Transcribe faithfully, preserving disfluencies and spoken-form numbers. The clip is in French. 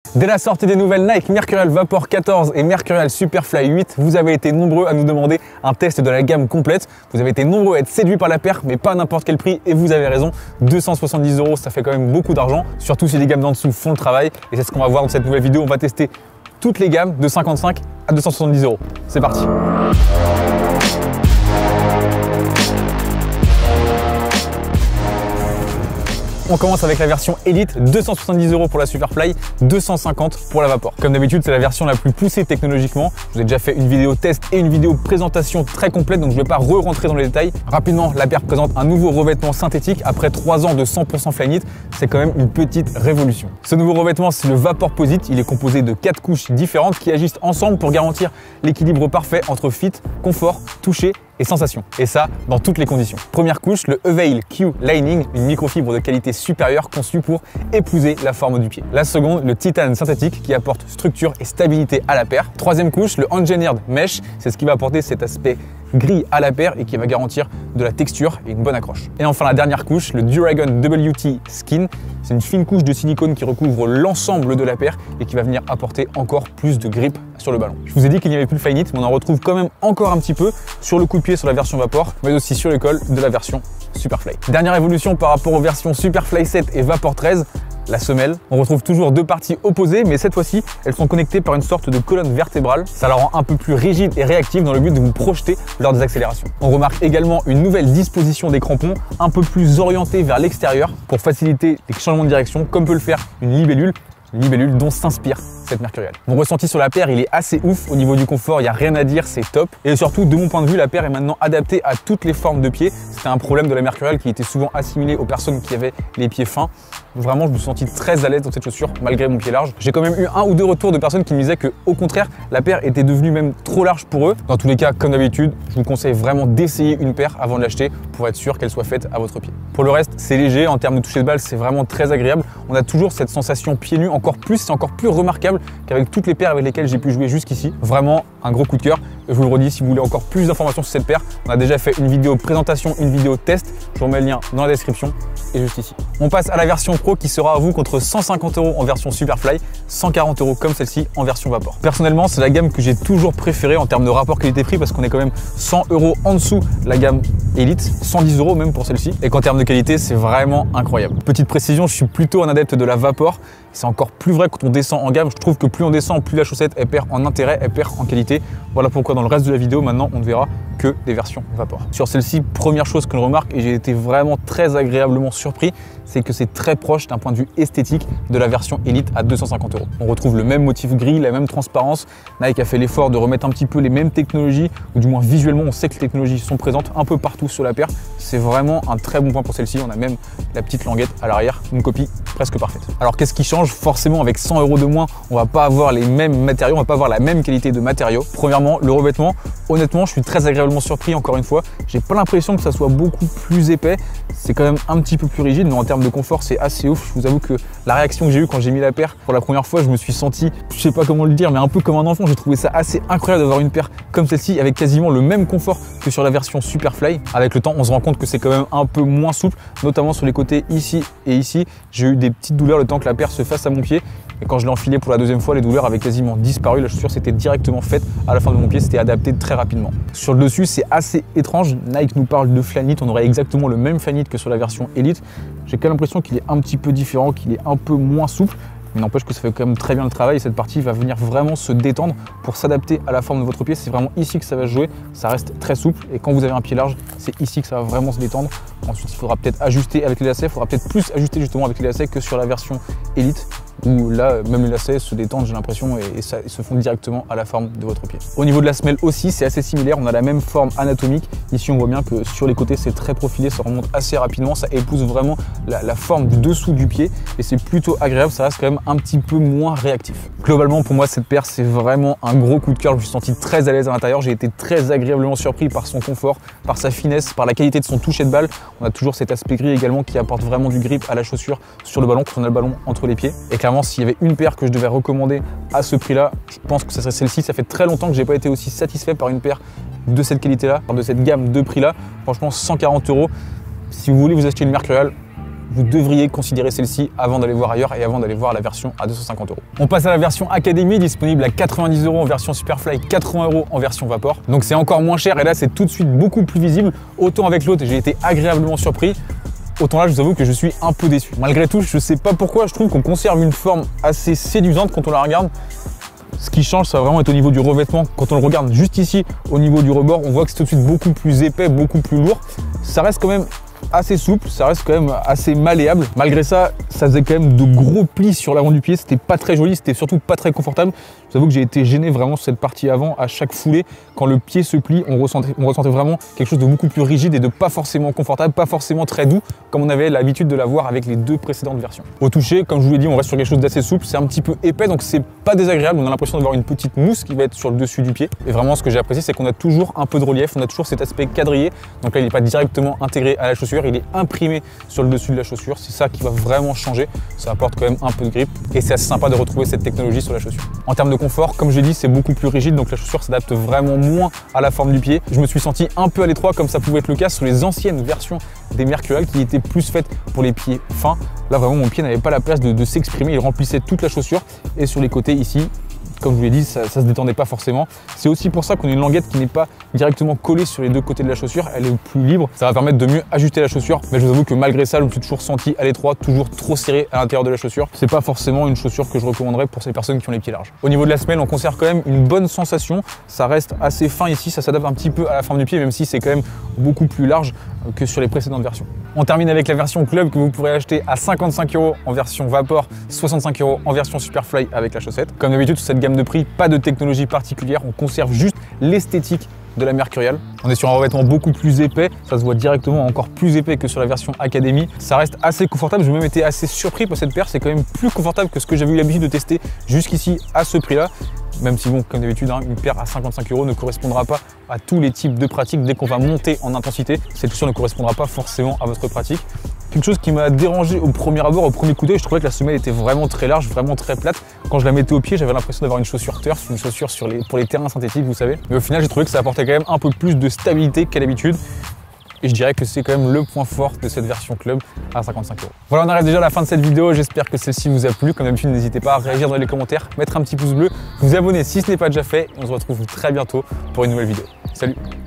Dès la sortie des nouvelles Nike Mercurial Vapor quatorze et Mercurial Superfly huit, vous avez été nombreux à nous demander un test de la gamme complète. Vous avez été nombreux à être séduits par la paire, mais pas à n'importe quel prix, et vous avez raison, deux cent soixante-dix euros, ça fait quand même beaucoup d'argent, surtout si les gammes d'en dessous font le travail, et c'est ce qu'on va voir dans cette nouvelle vidéo. On va tester toutes les gammes de cinquante-cinq à deux cent soixante-dix euros. C'est parti. On commence avec la version Elite, deux cent soixante-dix euros pour la Superfly, deux cent cinquante pour la Vapor. Comme d'habitude, c'est la version la plus poussée technologiquement. Je vous ai déjà fait une vidéo test et une vidéo présentation très complète, donc je ne vais pas re-rentrer dans les détails. Rapidement, la paire présente un nouveau revêtement synthétique après trois ans de cent pour cent Flyknit. C'est quand même une petite révolution. Ce nouveau revêtement, c'est le Vaporposit. Il est composé de quatre couches différentes qui agissent ensemble pour garantir l'équilibre parfait entre fit, confort, toucher et sensation. Et ça, dans toutes les conditions. Première couche, le Avail Q Lining, une microfibre de qualité supérieure conçue pour épouser la forme du pied. La seconde, le titane synthétique qui apporte structure et stabilité à la paire. Troisième couche, le Engineered Mesh, c'est ce qui va apporter cet aspect gris à la paire et qui va garantir de la texture et une bonne accroche. Et enfin la dernière couche, le Duragon W T Skin, c'est une fine couche de silicone qui recouvre l'ensemble de la paire et qui va venir apporter encore plus de grip sur le ballon. Je vous ai dit qu'il n'y avait plus le Flyknit, mais on en retrouve quand même encore un petit peu sur le coup de pied sur la version Vapor, mais aussi sur le col de la version Superfly. Dernière évolution par rapport aux versions Superfly sept et Vapor treize, la semelle. On retrouve toujours deux parties opposées, mais cette fois-ci, elles sont connectées par une sorte de colonne vertébrale. Ça la rend un peu plus rigide et réactive dans le but de vous projeter lors des accélérations. On remarque également une nouvelle disposition des crampons, un peu plus orientée vers l'extérieur pour faciliter les changements de direction, comme peut le faire une libellule, une libellule dont s'inspire cette Mercurial. Mon ressenti sur la paire, il est assez ouf. Au niveau du confort, il n'y a rien à dire, c'est top. Et surtout, de mon point de vue, la paire est maintenant adaptée à toutes les formes de pieds. C'était un problème de la Mercurial qui était souvent assimilé aux personnes qui avaient les pieds fins. Vraiment, je me suis senti très à l'aise dans cette chaussure, malgré mon pied large. J'ai quand même eu un ou deux retours de personnes qui me disaient que, au contraire, la paire était devenue même trop large pour eux. Dans tous les cas, comme d'habitude, je vous conseille vraiment d'essayer une paire avant de l'acheter pour être sûr qu'elle soit faite à votre pied. Pour le reste, c'est léger. En termes de toucher de balle, c'est vraiment très agréable. On a toujours cette sensation pieds nus encore plus, c'est encore plus remarquable qu'avec toutes les paires avec lesquelles j'ai pu jouer jusqu'ici. Vraiment un gros coup de cœur. Et je vous le redis, si vous voulez encore plus d'informations sur cette paire, on a déjà fait une vidéo présentation, une vidéo test. Je vous remets le lien dans la description et juste ici. On passe à la version Pro qui sera à vous contre cent cinquante euros en version Superfly, cent quarante euros comme celle-ci en version Vapor. Personnellement, c'est la gamme que j'ai toujours préférée en termes de rapport qualité-prix parce qu'on est quand même cent euros en dessous de la gamme Elite, cent dix euros même pour celle-ci. Et qu'en termes de qualité, c'est vraiment incroyable. Petite précision, je suis plutôt un adepte de la Vapor. C'est encore plus vrai quand on descend en gamme. Je trouve que plus on descend, plus la chaussette elle perd en intérêt, elle perd en qualité. Voilà pourquoi dans le reste de la vidéo, maintenant, on ne verra que des versions Vapor. Sur celle-ci, première chose que je remarque, et j'ai été vraiment très agréablement surpris, c'est que c'est très proche d'un point de vue esthétique de la version Elite à deux cent cinquante euros. On retrouve le même motif gris, la même transparence. Nike a fait l'effort de remettre un petit peu les mêmes technologies, ou du moins visuellement, on sait que les technologies sont présentes un peu partout sur la paire. C'est vraiment un très bon point pour celle-ci. On a même la petite languette à l'arrière, une copie presque parfaite. Alors qu'est-ce qui change? Forcément, avec cent euros de moins, on va pas avoir les mêmes matériaux, on va pas avoir la même qualité de matériaux. Premièrement, le revêtement, honnêtement, je suis très agréablement surpris encore une fois. J'ai pas l'impression que ça soit beaucoup plus épais. C'est quand même un petit peu plus rigide, mais en termes de confort, c'est assez ouf. Je vous avoue que la réaction que j'ai eue quand j'ai mis la paire pour la première fois, je me suis senti, je sais pas comment le dire, mais un peu comme un enfant. J'ai trouvé ça assez incroyable d'avoir une paire comme celle-ci avec quasiment le même confort que sur la version Superfly. Avec le temps, on se rend compte que c'est quand même un peu moins souple, notamment sur les côtés ici et ici. J'ai eu des petites douleurs le temps que la paire se fasse à mon pied. Et quand je l'ai enfilé pour la deuxième fois, les douleurs avaient quasiment disparu. La chaussure s'était directement faite à la fin de mon pied, c'était adapté très rapidement. Sur le dessus, c'est assez étrange. Nike nous parle de Flyknit, on aurait exactement le même Flyknit que sur la version Elite. J'ai quand même l'impression qu'il est un petit peu différent, qu'il est un peu moins souple. Mais n'empêche que ça fait quand même très bien le travail et cette partie va venir vraiment se détendre pour s'adapter à la forme de votre pied. C'est vraiment ici que ça va se jouer, ça reste très souple et quand vous avez un pied large, c'est ici que ça va vraiment se détendre. Ensuite, il faudra peut-être ajuster avec les lacets, il faudra peut-être plus ajuster justement avec les lacets que sur la version Elite où là, même les lacets se détendent, j'ai l'impression, et, et ça ils se font directement à la forme de votre pied. Au niveau de la semelle aussi, c'est assez similaire, on a la même forme anatomique. Ici, on voit bien que sur les côtés, c'est très profilé, ça remonte assez rapidement, ça épouse vraiment la, la forme du dessous du pied et c'est plutôt agréable, ça reste quand même un petit peu moins réactif. Globalement, pour moi, cette paire, c'est vraiment un gros coup de cœur. Je me suis senti très à l'aise à l'intérieur, j'ai été très agréablement surpris par son confort, par sa finesse, par la qualité de son toucher de balle. On a toujours cet aspect gris également qui apporte vraiment du grip à la chaussure sur le ballon quand on a le ballon entre les pieds. Et clairement, s'il y avait une paire que je devais recommander à ce prix-là, je pense que ce serait celle-ci. Ça fait très longtemps que j'ai pas été aussi satisfait par une paire de cette qualité-là, de cette gamme de prix-là. Franchement, cent quarante euros. Si vous voulez vous acheter une Mercurial, vous devriez considérer celle-ci avant d'aller voir ailleurs et avant d'aller voir la version à deux cent cinquante euros. On passe à la version Academy, disponible à quatre-vingt-dix euros en version Superfly, quatre-vingts euros en version Vapor. Donc c'est encore moins cher et là c'est tout de suite beaucoup plus visible. Autant avec l'autre j'ai été agréablement surpris, autant là je vous avoue que je suis un peu déçu. Malgré tout, je sais pas pourquoi, je trouve qu'on conserve une forme assez séduisante quand on la regarde. Ce qui change, ça va vraiment être au niveau du revêtement. Quand on le regarde juste ici, au niveau du rebord, on voit que c'est tout de suite beaucoup plus épais, beaucoup plus lourd. Ça reste quand même assez souple, ça reste quand même assez malléable. Malgré ça, ça faisait quand même de gros plis sur l'avant du pied. C'était pas très joli, c'était surtout pas très confortable. Je vous avoue que j'ai été gêné vraiment sur cette partie avant. À chaque foulée, quand le pied se plie, on ressentait, on ressentait vraiment quelque chose de beaucoup plus rigide et de pas forcément confortable, pas forcément très doux, comme on avait l'habitude de l'avoir avec les deux précédentes versions. Au toucher, comme je vous l'ai dit, on reste sur quelque chose d'assez souple. C'est un petit peu épais, donc c'est pas désagréable. On a l'impression d'avoir une petite mousse qui va être sur le dessus du pied. Et vraiment, ce que j'ai apprécié, c'est qu'on a toujours un peu de relief, on a toujours cet aspect quadrillé. Donc là, il n'est pas directement intégré à la chaussure, il est imprimé sur le dessus de la chaussure. C'est ça qui va vraiment changer. Ça apporte quand même un peu de grip et c'est assez sympa de retrouver cette technologie sur la chaussure. En termes de confort, comme j'ai dit, c'est beaucoup plus rigide, donc la chaussure s'adapte vraiment moins à la forme du pied. Je me suis senti un peu à l'étroit, comme ça pouvait être le cas sur les anciennes versions des Mercurial qui étaient plus faites pour les pieds fins. Là, vraiment, mon pied n'avait pas la place de, de s'exprimer. Il remplissait toute la chaussure et sur les côtés ici, comme je vous l'ai dit, ça, ça se détendait pas forcément. C'est aussi pour ça qu'on a une languette qui n'est pas directement collée sur les deux côtés de la chaussure. Elle est plus libre. Ça va permettre de mieux ajuster la chaussure. Mais je vous avoue que malgré ça, je me suis toujours senti à l'étroit, toujours trop serré à l'intérieur de la chaussure. C'est pas forcément une chaussure que je recommanderais pour ces personnes qui ont les pieds larges. Au niveau de la semelle, on conserve quand même une bonne sensation. Ça reste assez fin ici. Ça s'adapte un petit peu à la forme du pied, même si c'est quand même beaucoup plus large que sur les précédentes versions. On termine avec la version Club que vous pourrez acheter à cinquante-cinq euros en version Vapor, soixante-cinq euros en version Superfly avec la chaussette. Comme d'habitude, sur cette gamme de prix, pas de technologie particulière, on conserve juste l'esthétique de la Mercurial. On est sur un revêtement beaucoup plus épais, ça se voit directement encore plus épais que sur la version Academy. Ça reste assez confortable, j'ai même été assez surpris par cette paire, c'est quand même plus confortable que ce que j'avais eu l'habitude de tester jusqu'ici à ce prix-là. Même si bon, comme d'habitude, hein, une paire à cinquante-cinq euros ne correspondra pas à tous les types de pratiques. Dès qu'on va monter en intensité, cette chaussure ne correspondra pas forcément à votre pratique. Quelque chose qui m'a dérangé au premier abord, au premier coup d'œil, je trouvais que la semelle était vraiment très large, vraiment très plate. Quand je la mettais au pied, j'avais l'impression d'avoir une chaussure turf, une chaussure sur les, pour les terrains synthétiques, vous savez. Mais au final, j'ai trouvé que ça apportait quand même un peu plus de stabilité qu'à l'habitude. Et je dirais que c'est quand même le point fort de cette version Club à cinquante-cinq euros. Voilà, on arrive déjà à la fin de cette vidéo. J'espère que celle-ci vous a plu. Comme d'habitude, n'hésitez pas à réagir dans les commentaires, mettre un petit pouce bleu, vous abonner si ce n'est pas déjà fait. Et on se retrouve très bientôt pour une nouvelle vidéo. Salut!